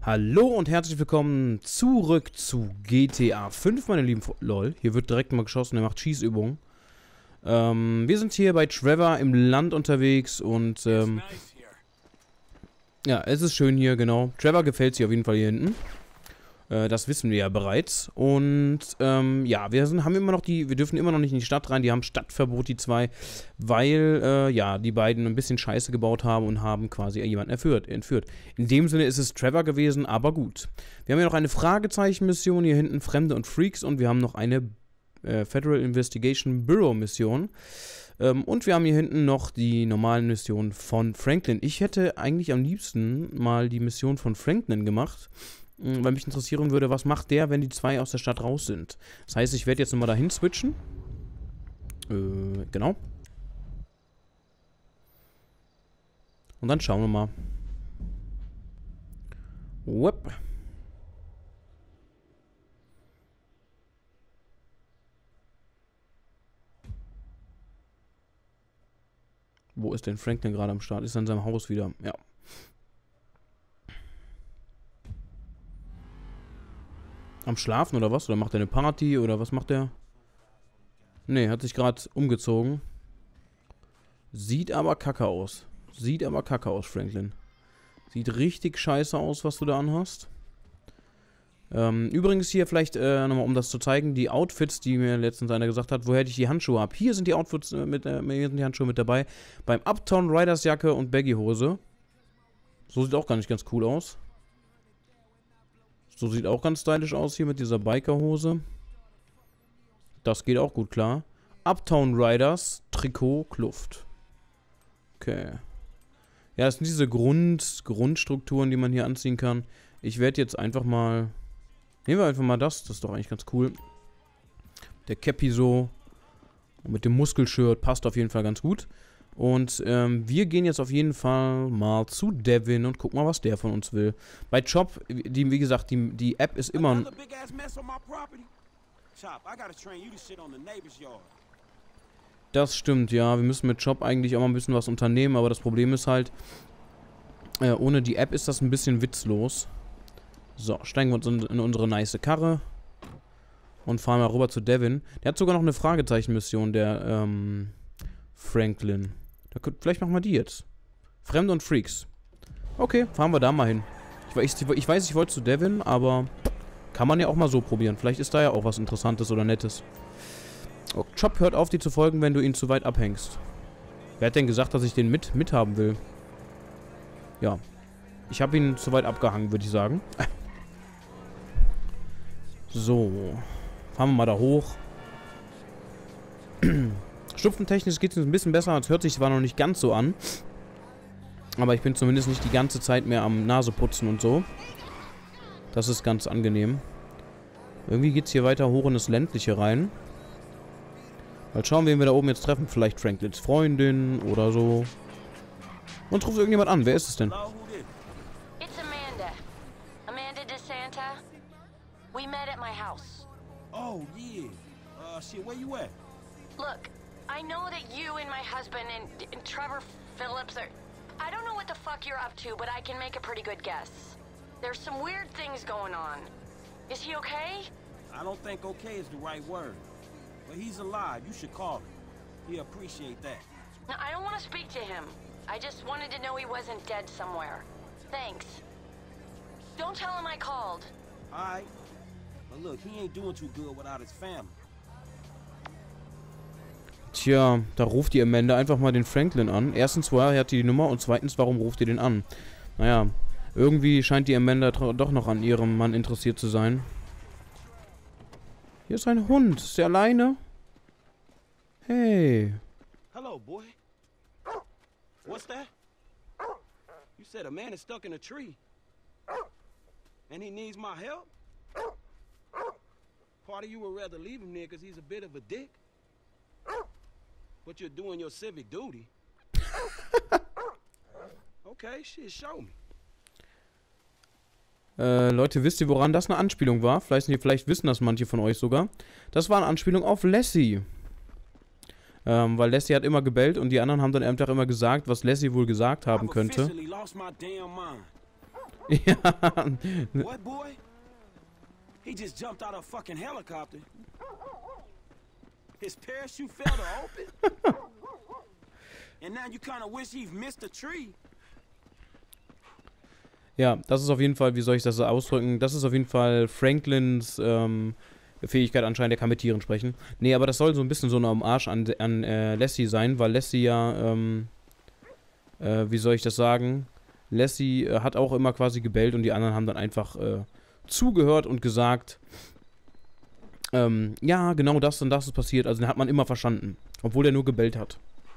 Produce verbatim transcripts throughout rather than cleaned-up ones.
Hallo und herzlich willkommen zurück zu G T A fünf, meine lieben... Fre Lol, hier wird direkt mal geschossen, der macht Schießübungen. Ähm, wir sind hier bei Trevor im Land unterwegs und, ähm... ja, es ist schön hier, genau. Trevor gefällt sich auf jeden Fall hier hinten. Äh, das wissen wir ja bereits. Und, ähm, ja, wir sind, haben immer noch die... Wir dürfen immer noch nicht in die Stadt rein, die haben Stadtverbot, die zwei, weil, äh, ja, die beiden ein bisschen Scheiße gebaut haben und haben quasi jemanden entführt. entführt. In dem Sinne ist es Trevor gewesen, aber gut. Wir haben hier noch eine Fragezeichen-Mission, hier hinten Fremde und Freaks, und wir haben noch eine äh, Federal Investigation Bureau-Mission. Ähm, und wir haben hier hinten noch die normalen Missionen von Franklin. Ich hätte eigentlich am liebsten mal die Mission von Franklin gemacht, weil mich interessieren würde, was macht der, wenn die zwei aus der Stadt raus sind. Das heißt, ich werde jetzt nochmal dahin switchen. Äh, genau. Und dann schauen wir mal. Whoop. Wo ist denn Franklin gerade am Start? Ist er in seinem Haus wieder? Ja. Am Schlafen oder was? Oder macht er eine Party? Oder was macht er? Ne, hat sich gerade umgezogen. Sieht aber kacke aus. Sieht aber kacke aus, Franklin. Sieht richtig scheiße aus, was du da anhast. Ähm, übrigens hier vielleicht äh, nochmal, um das zu zeigen, die Outfits, die mir letztens einer gesagt hat, woher ich die Handschuhe habe. Hier sind die Outfits äh, mit, äh, hier sind die Handschuhe mit dabei. Beim Uptown Riders Jacke und Baggy-Hose. So sieht auch gar nicht ganz cool aus. So sieht auch ganz stylisch aus hier mit dieser Bikerhose. Das geht auch gut klar. Uptown Riders, Trikot, Kluft. Okay. Ja, das sind diese Grund, Grundstrukturen, die man hier anziehen kann. Ich werde jetzt einfach mal... Nehmen wir einfach mal das. Das ist doch eigentlich ganz cool. Der Cappy so. Und mit dem Muskelshirt passt auf jeden Fall ganz gut. Und ähm, wir gehen jetzt auf jeden Fall mal zu Devin und gucken mal, was der von uns will. Bei Chop, die, wie gesagt, die, die App ist immer... Das stimmt, ja. Wir müssen mit Chop eigentlich auch mal ein bisschen was unternehmen, aber das Problem ist halt, äh, ohne die App ist das ein bisschen witzlos. So, steigen wir uns in, in unsere nice Karre und fahren mal rüber zu Devin. Der hat sogar noch eine Fragezeichen-Mission, der, ähm, Franklin. Da könnt, vielleicht machen wir die jetzt. Fremde und Freaks. Okay, fahren wir da mal hin. Ich, ich, ich weiß, ich wollte zu Devin, aber kann man ja auch mal so probieren. Vielleicht ist da ja auch was Interessantes oder Nettes. Oh, Chop hört auf, dir zu folgen, wenn du ihn zu weit abhängst. Wer hat denn gesagt, dass ich den mit mithaben will? Ja. Ich habe ihn zu weit abgehangen, würde ich sagen. So. Fahren wir mal da hoch. Stupfentechnisch geht es ein bisschen besser. Es hört sich zwar noch nicht ganz so an. Aber ich bin zumindest nicht die ganze Zeit mehr am Naseputzen und so. Das ist ganz angenehm. Irgendwie geht es hier weiter hoch in das Ländliche rein. Mal schauen, wen wir da oben jetzt treffen. Vielleicht Franklins Freundin oder so. Und ruft irgendjemand an. Wer ist es denn? It's Amanda. Amanda DeSanta. We met at my house. Oh, yeah. Uh, shit, where you at? Look, I know that you and my husband and, and Trevor Phillips are... I don't know what the fuck you're up to, but I can make a pretty good guess. There's some weird things going on. Is he okay? I don't think okay is the right word. But he's alive. You should call him. He'll appreciate that. No, I don't want to speak to him. I just wanted to know he wasn't dead somewhere. Thanks. Don't tell him I called. All right. But look, he ain't doing too good without his family. Tja, da ruft die Amanda einfach mal den Franklin an. Erstens, woher hat die die Nummer? Und zweitens, warum ruft ihr den an? Naja, irgendwie scheint die Amanda doch noch an ihrem Mann interessiert zu sein. Hier ist ein Hund. Ist der alleine? Hey. Hello, boy. What's that? You said a man is stuck in a tree. And he needs my help? Part of you would rather leave him there because he's a bit of a dick. But you're doing your civic duty. Okay, shit, show me. Äh, Leute, wisst ihr, woran das eine Anspielung war? Vielleicht, vielleicht wissen das manche von euch sogar. Das war eine Anspielung auf Lassie. Ähm, weil Lassie hat immer gebellt und die anderen haben dann einfach immer gesagt, was Lassie wohl gesagt haben könnte. Ja. What, boy? He just jumped out of a fucking helicopter. His parachute fell to open. And now you kind of wish he missed a tree. Ja, das ist auf jeden Fall, wie soll ich das so ausdrücken? Das ist auf jeden Fall Franklins ähm, Fähigkeit anscheinend, der kann mit Tieren sprechen. Nee, aber das soll so ein bisschen so eine Hommage an, an äh, Lassie sein, weil Lassie ja, ähm, äh, wie soll ich das sagen? Lassie äh, hat auch immer quasi gebellt und die anderen haben dann einfach äh, zugehört und gesagt, ähm, ja, genau das und das ist passiert. Also den hat man immer verstanden, obwohl er nur gebellt hat.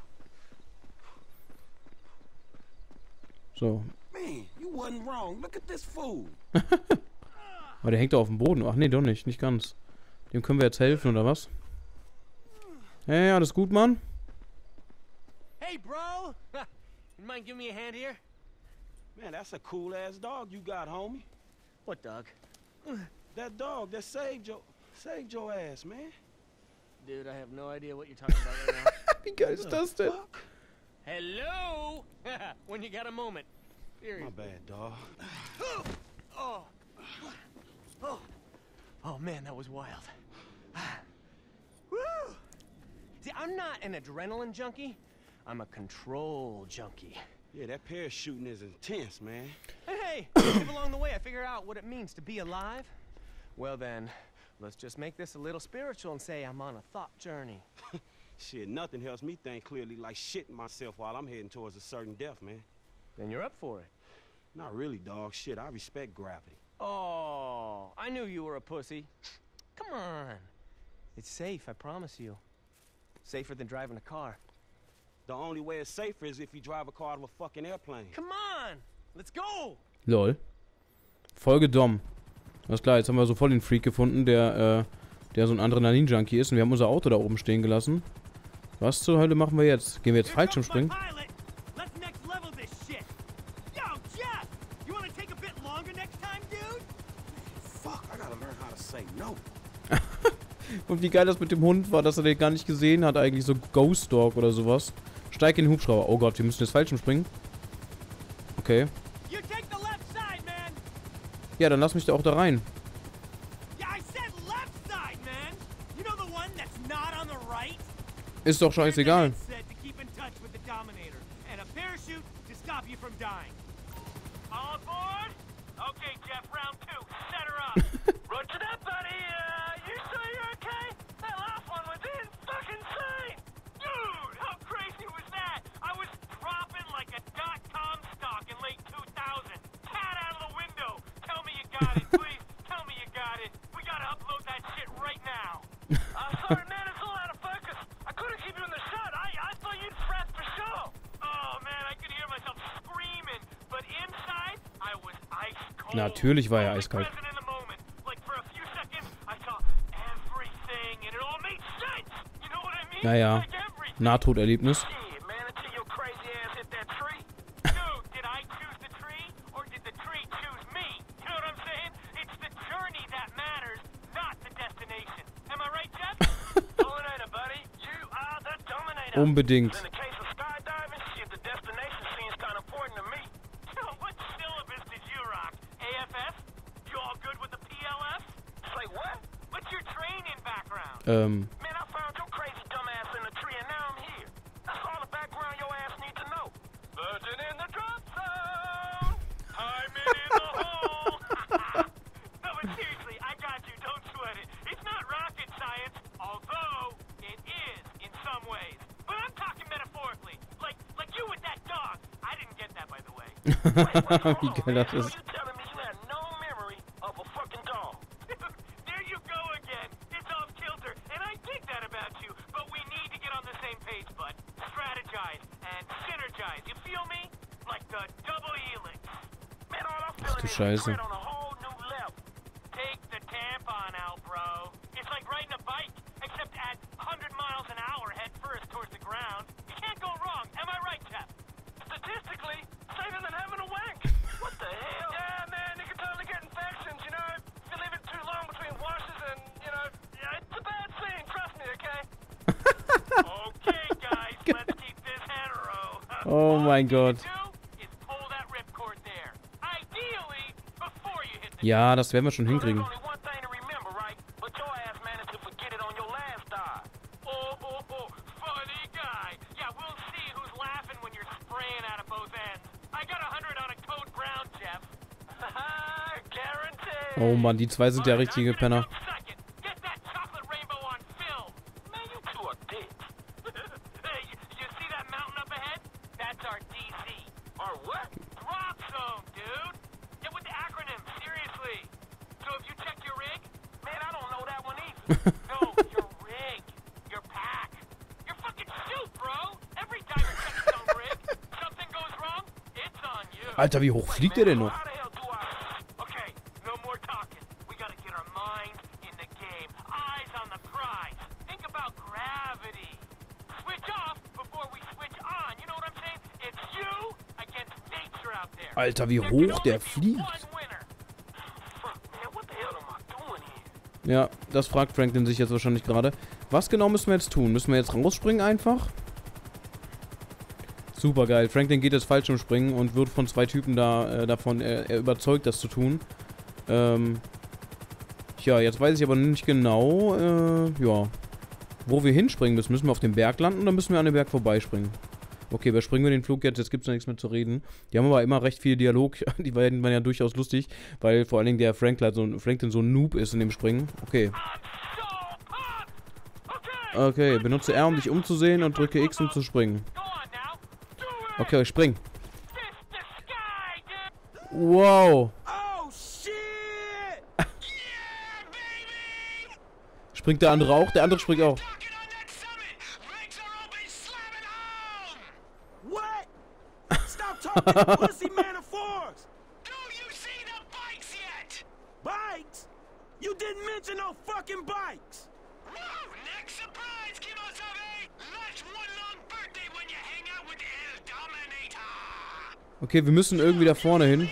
So. Man, you wasn't wrong. Look at this fool. Aber der hängt da auf dem Boden. Ach nee, doch nicht, nicht ganz. Dem können wir jetzt helfen, oder was? Hey, alles gut, Mann? Hey, bro! You mind giving me a hand here? Man, that's a cool-ass dog you got, homie. What dog? That dog that saved your, saved your ass, man. Dude, I have no idea what you're talking about right now. Wie geil ist das denn? Fuck? Hello! When you got a moment. My Seriously. bad, dog. Oh. Oh. Oh, man, that was wild. Woo! See, I'm not an adrenaline junkie. I'm a control junkie. Yeah, that parachuting is intense, man. And hey, if along the way I figure out what it means to be alive, well then, let's just make this a little spiritual and say I'm on a thought journey. Shit, nothing helps me think clearly like shitting myself while I'm heading towards a certain death, man. Then you're up for it. Not really, dog. Shit, I respect gravity. Oh, I knew you were a pussy. Come on. It's safe, I promise you. Safer than driving a car. The only way it's safer is if you drive a car out of a fucking airplane. Come on! Let's go! Lol. Folge Dom. Alles klar, jetzt haben wir so voll den Freak gefunden, der, äh, der so ein Adrenalin-Junkie ist. Und wir haben unser Auto da oben stehen gelassen. Was zur Hölle machen wir jetzt? Gehen wir jetzt Fallschirmspringen? Fuck, I gotta learn how to say no. Und wie geil das mit dem Hund war, dass er den gar nicht gesehen hat, eigentlich so Ghost Dog oder sowas. Steig in den Hubschrauber. Oh Gott, wir müssen jetzt Fallschirmspringen. Okay. Ja, dann lass mich da auch da rein. Ist doch scheißegal. Roger that, buddy. Uh, you sure you're okay? That last one was in-fucking insane. Dude, how crazy was that? I was dropping like a dot-com stock in late two thousand. Cat out of the window. Tell me you got it, please. Tell me you got it. We gotta upload that shit right now. Uh, sorry, man, it's all out of focus. I couldn't keep you in the shot. I, I thought you'd fret for sure. Oh, man, I could hear myself screaming. But inside, I was ice cold. Natürlich war er eiskalt. Naja, Nahtoderlebnis. Unbedingt. Ähm. Wie geil das ist. Ach du Scheiße. Oh mein Gott. Ja, das werden wir schon hinkriegen. Oh Mann, die zwei sind ja richtige Penner. Alter, wie hoch fliegt der denn noch? Alter, wie hoch der fliegt. Ja, das fragt Franklin sich jetzt wahrscheinlich gerade. Was genau müssen wir jetzt tun? Müssen wir jetzt rausspringen einfach? Super geil. Franklin geht jetzt Fallschirmspringen und wird von zwei Typen da äh, davon äh, überzeugt, das zu tun. Ähm. Tja, jetzt weiß ich aber nicht genau, äh, ja. Wo wir hinspringen müssen. Müssen wir auf dem Berg landen oder müssen wir an dem Berg vorbeispringen? Okay, überspringen wir den Flug jetzt, jetzt gibt es ja nichts mehr zu reden. Die haben aber immer recht viel Dialog, die waren ja durchaus lustig, weil vor allen Dingen der Franklin so, Franklin so ein Noob ist in dem Springen. Okay. Okay, benutze R, um dich umzusehen und drücke X, um zu springen. Okay, spring. Wow. Springt der andere auch? Der andere springt auch. Pussy man of force. Do you see the bikes yet? Bikes? You didn't mention no fucking bikes. Whoa, next surprise, Kimosabe. Last one long birthday when you hang out with the El Dominator. Okay, wir müssen irgendwie da vorne hin.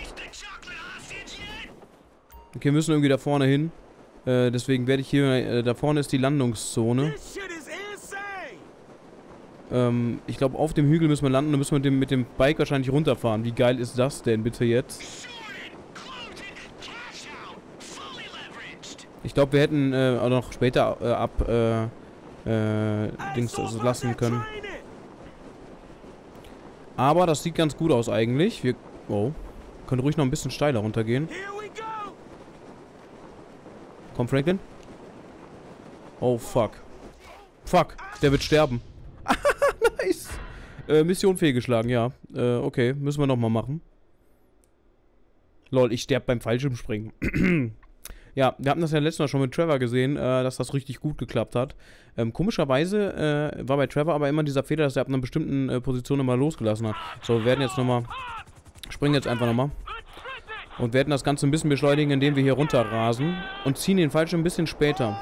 Okay, wir müssen irgendwie da vorne hin. Äh, deswegen werde ich hier, äh, da vorne ist die Landungszone. Ähm, ich glaube, auf dem Hügel müssen wir landen und müssen wir mit dem, mit dem Bike wahrscheinlich runterfahren. Wie geil ist das denn bitte jetzt? Ich glaube, wir hätten äh, auch noch später äh, ab äh, äh, Dings also lassen können. Aber das sieht ganz gut aus eigentlich. Wir oh, können ruhig noch ein bisschen steiler runtergehen. Komm, Franklin. Oh, fuck. Fuck, der wird sterben. Nice. Äh, Mission fehlgeschlagen, ja. Äh, okay, müssen wir nochmal machen. Lol, ich sterbe beim Fallschirmspringen. Ja, wir hatten das ja letztes Mal schon mit Trevor gesehen, äh, dass das richtig gut geklappt hat. Ähm, komischerweise äh, war bei Trevor aber immer dieser Fehler, dass er ab einer bestimmten äh, Position immer losgelassen hat. So, wir werden jetzt nochmal... Springen jetzt einfach nochmal. Und werden das Ganze ein bisschen beschleunigen, indem wir hier runterrasen. Und ziehen den Fallschirm ein bisschen später.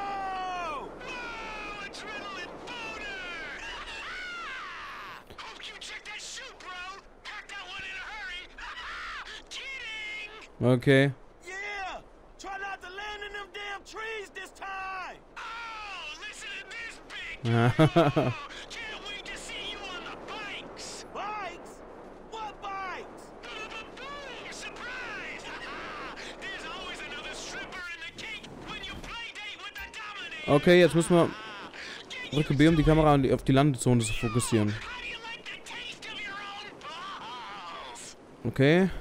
Okay. Yeah! Try not to land in them damn trees this time! Oh, listen to this big oh, can't wait to see you on the bikes! Bikes? What bikes? Surprise! There's always another stripper in the cake when you play date with the Dominator! Okay, jetzt müssen wir drücke B, um die Kamera auf die Landezone zu fokussieren. Okay.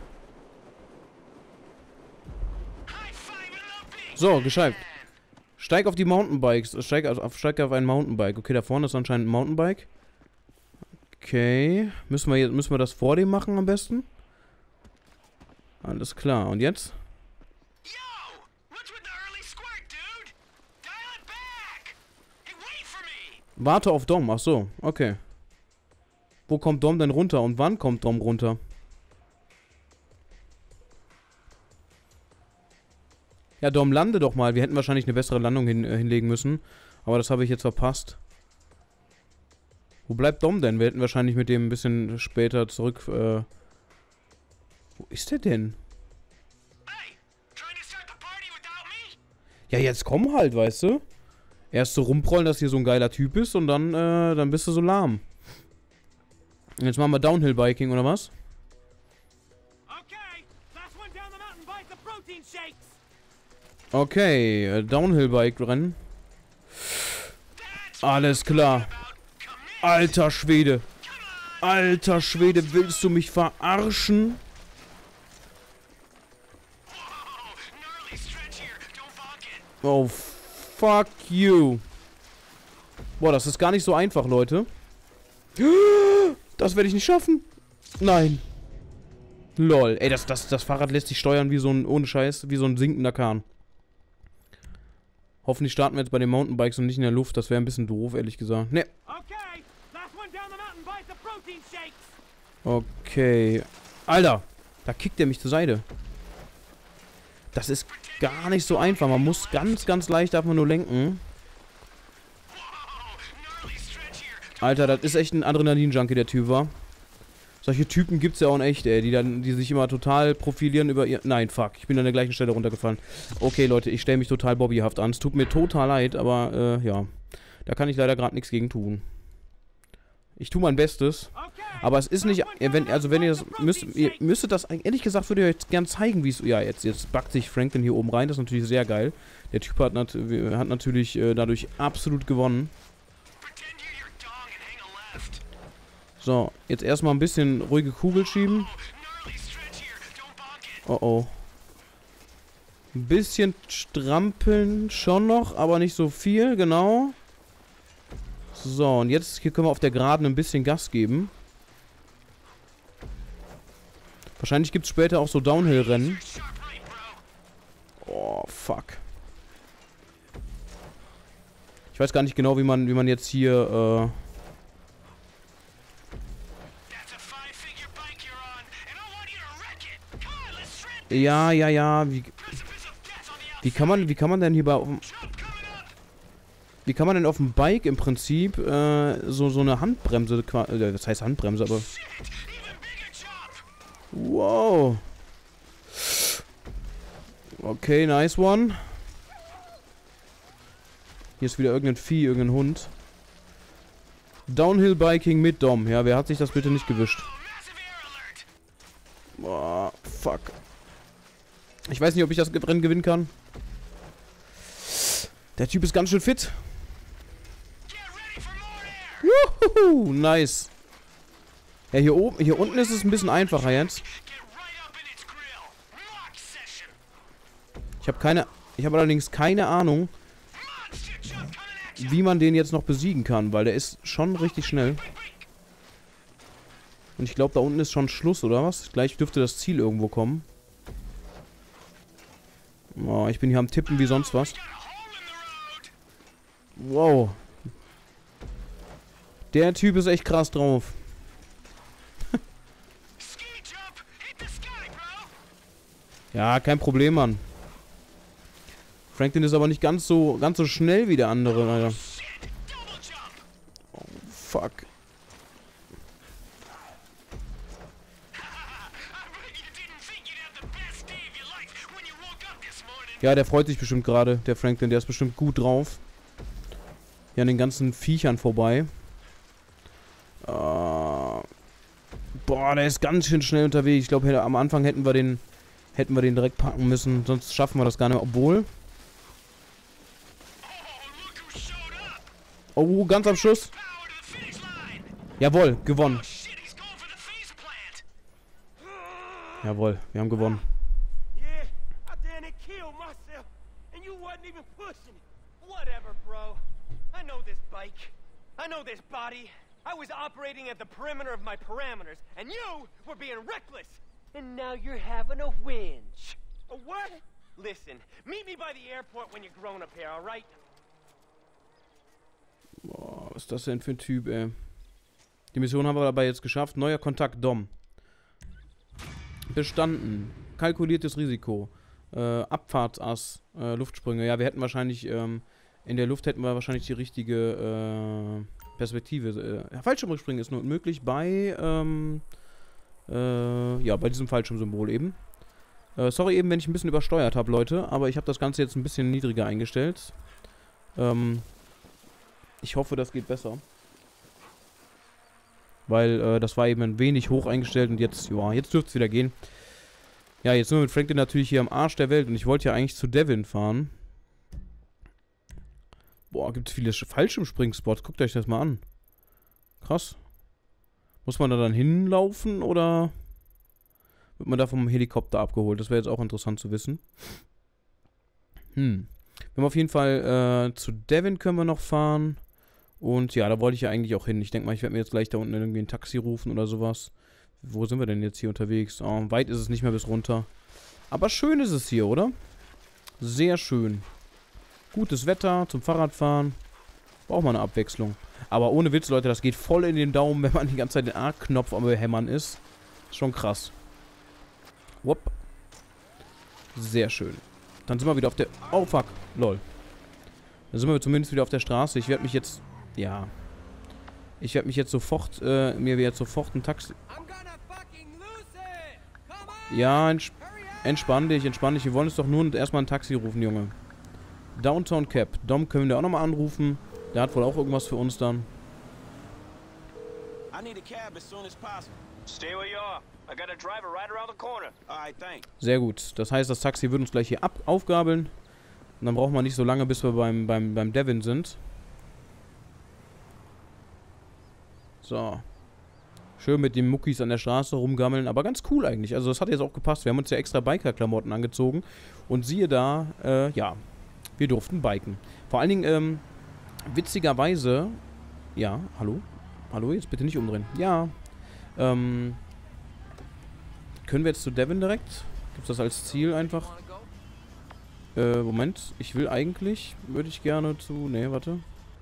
So, geschafft. Steig auf die Mountainbikes. Steig auf, steig auf ein Mountainbike. Okay, da vorne ist anscheinend ein Mountainbike. Okay. Müssen wir, jetzt, müssen wir das vor dem machen am besten? Alles klar. Und jetzt? Warte auf Dom. Ach so. Okay. Wo kommt Dom denn runter? Und wann kommt Dom runter? Ja, Dom, lande doch mal. Wir hätten wahrscheinlich eine bessere Landung hin, äh, hinlegen müssen. Aber das habe ich jetzt verpasst. Wo bleibt Dom denn? Wir hätten wahrscheinlich mit dem ein bisschen später zurück... Äh Wo ist der denn? Ja, jetzt komm halt, weißt du? Erst so rumprollen, dass hier so ein geiler Typ ist und dann, äh, dann bist du so lahm. Jetzt machen wir Downhill-Biking, oder was? Okay, last one down the mountain bites the protein protein shakes. Okay, äh, Downhill-Bike-Rennen. Alles klar. Alter Schwede. Alter Schwede, willst du mich verarschen? Oh, fuck you. Boah, das ist gar nicht so einfach, Leute. Das werde ich nicht schaffen. Nein. Lol. Ey, das, das, das Fahrrad lässt sich steuern wie so ein, ohne Scheiß, wie so ein sinkender Kahn. Hoffentlich starten wir jetzt bei den Mountainbikes und nicht in der Luft. Das wäre ein bisschen doof, ehrlich gesagt. Ne. Okay, last one down the mountain buys the protein shakes. Okay. Alter, da kickt er mich zur Seite. Das ist gar nicht so einfach. Man muss ganz, ganz leicht darf man nur lenken. Alter, das ist echt ein Adrenalin-Junkie, der Typ war. Solche Typen gibt's ja auch in echt, ey, die dann, die sich immer total profilieren über ihr... Nein, fuck, ich bin an der gleichen Stelle runtergefallen. Okay, Leute, ich stelle mich total bobbyhaft an. Es tut mir total leid, aber, äh, ja. Da kann ich leider gerade nichts gegen tun. Ich tue mein Bestes. Aber es ist nicht... Wenn, also, wenn ihr das... Müsst, ihr müsstet das... Ehrlich gesagt, würde ich euch jetzt gern zeigen, wie es... Ja, jetzt, jetzt backt sich Franklin hier oben rein. Das ist natürlich sehr geil. Der Typ hat, nat hat natürlich äh, dadurch absolut gewonnen. So, jetzt erstmal ein bisschen ruhige Kugel schieben. Oh oh. Ein bisschen strampeln schon noch, aber nicht so viel, genau. So, und jetzt hier können wir auf der Geraden ein bisschen Gas geben. Wahrscheinlich gibt es später auch so Downhill-Rennen. Oh, fuck. Ich weiß gar nicht genau, wie man, wie man jetzt hier, äh... Ja, ja, ja. Wie, wie kann man, wie kann man denn hier bei, wie kann man denn auf dem Bike im Prinzip äh, so so eine Handbremse, äh, das heißt Handbremse, aber wow. Okay, nice one. Hier ist wieder irgendein Vieh, irgendein Hund. Downhill Biking mit Dom. Ja, wer hat sich das bitte nicht gewischt? Boah, fuck. Ich weiß nicht, ob ich das Rennen gewinnen kann. Der Typ ist ganz schön fit. Juhu, nice. Ja, hier oben, hier unten ist es ein bisschen einfacher jetzt. Ich habe keine, ich habe allerdings keine Ahnung, wie man den jetzt noch besiegen kann, weil der ist schon richtig schnell. Und ich glaube, da unten ist schon Schluss, oder was? Gleich dürfte das Ziel irgendwo kommen. Oh, ich bin hier am Tippen wie sonst was. Wow. Der Typ ist echt krass drauf. Ja, kein Problem, Mann. Franklin ist aber nicht ganz so ganz so schnell wie der andere, leider. Oh, fuck. Ja, der freut sich bestimmt gerade, der Franklin. Der ist bestimmt gut drauf. Hier an den ganzen Viechern vorbei. Äh, boah, der ist ganz schön schnell unterwegs. Ich glaube, am Anfang hätten wir den hätten wir den direkt packen müssen. Sonst schaffen wir das gar nicht mehr. Obwohl... Oh, ganz am Schluss. Jawohl, gewonnen. Jawohl, wir haben gewonnen. Whatever, bro. I know this bike. I know this body. I was operating at the perimeter of my parameters, and you were being reckless. And now you're having a whinge. A what? Listen, meet me by the airport when you're grown up here, all right? Boah, was ist das denn für ein Typ, ey? Die Mission haben wir dabei jetzt geschafft. Neuer Kontakt, Dom. Bestanden. Kalkuliertes Risiko. Äh, Abfahrtsass. Äh, Luftsprünge. Ja, wir hätten wahrscheinlich, ähm, in der Luft hätten wir wahrscheinlich die richtige, äh, Perspektive. Äh, Fallschirmspringen ist nur möglich bei, ähm, äh, ja, bei diesem Fallschirmsymbol eben. Äh, sorry eben, wenn ich ein bisschen übersteuert habe, Leute, aber ich habe das Ganze jetzt ein bisschen niedriger eingestellt. Ähm, ich hoffe, das geht besser. Weil, äh, das war eben ein wenig hoch eingestellt und jetzt, ja, jetzt dürfte es wieder gehen. Ja, jetzt sind wir mit Franklin natürlich hier am Arsch der Welt und ich wollte ja eigentlich zu Devin fahren. Boah, gibt es viele Fallschirmspringspots. Guckt euch das mal an. Krass. Muss man da dann hinlaufen oder wird man da vom Helikopter abgeholt? Das wäre jetzt auch interessant zu wissen. Hm. Wir haben auf jeden Fall äh, zu Devin können wir noch fahren. Und ja, da wollte ich ja eigentlich auch hin. Ich denke mal, ich werde mir jetzt gleich da unten irgendwie ein Taxi rufen oder sowas. Wo sind wir denn jetzt hier unterwegs? Oh, weit ist es nicht mehr bis runter. Aber schön ist es hier, oder? Sehr schön. Gutes Wetter zum Fahrradfahren. Braucht man eine Abwechslung. Aber ohne Witz, Leute, das geht voll in den Daumen, wenn man die ganze Zeit den A-Knopf am Hämmern ist. Ist schon krass. Wupp. Sehr schön. Dann sind wir wieder auf der... Oh, fuck. Lol. Dann sind wir zumindest wieder auf der Straße. Ich werde mich jetzt... Ja. Ich werde mich jetzt sofort... Äh, mir jetzt sofort ein Taxi... Ja, ents entspann dich, entspann dich. Wir wollen uns doch nur erstmal ein Taxi rufen, Junge. Downtown Cap. Dom können wir auch nochmal anrufen. Der hat wohl auch irgendwas für uns dann. Sehr gut. Das heißt, das Taxi wird uns gleich hier ab aufgabeln. Und dann brauchen wir nicht so lange, bis wir beim, beim, beim Devin sind. So. Schön mit den Muckis an der Straße rumgammeln. Aber ganz cool eigentlich. Also das hat jetzt auch gepasst. Wir haben uns ja extra Biker-Klamotten angezogen. Und siehe da, äh, ja. Wir durften biken. Vor allen Dingen, ähm, witzigerweise... Ja, hallo? Hallo, jetzt bitte nicht umdrehen. Ja. Ähm... Können wir jetzt zu Devin direkt? Gibt es das als Ziel einfach? Äh, Moment. Ich will eigentlich... Würde ich gerne zu... Nee, warte.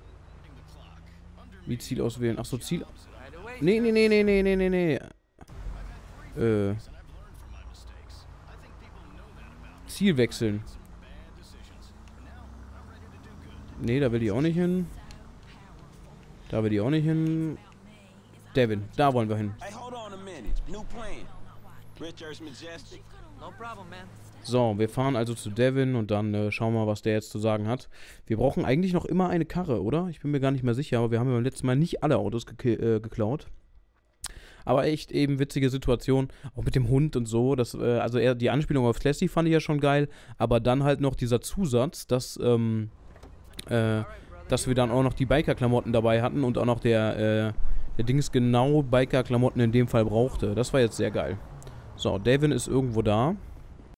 Wie Ziel auswählen? Achso, Ziel... Nee, nee, nee, nee, nee, nee, nee, nee. Äh... Ziel wechseln. Nee, da will ich auch nicht hin. Da will ich auch nicht hin. Devin, da wollen wir hin. So, wir fahren also zu Devin und dann äh, schauen wir mal, was der jetzt zu sagen hat. Wir brauchen eigentlich noch immer eine Karre, oder? Ich bin mir gar nicht mehr sicher, aber wir haben ja beim letzten Mal nicht alle Autos ge äh, geklaut. Aber echt eben witzige Situation, auch mit dem Hund und so. Das, äh, also eher die Anspielung auf Classy fand ich ja schon geil, aber dann halt noch dieser Zusatz, dass, ähm, äh, dass wir dann auch noch die Biker-Klamotten dabei hatten und auch noch der, äh, der Dings genau Biker-Klamotten in dem Fall brauchte. Das war jetzt sehr geil. So, Devin ist irgendwo da.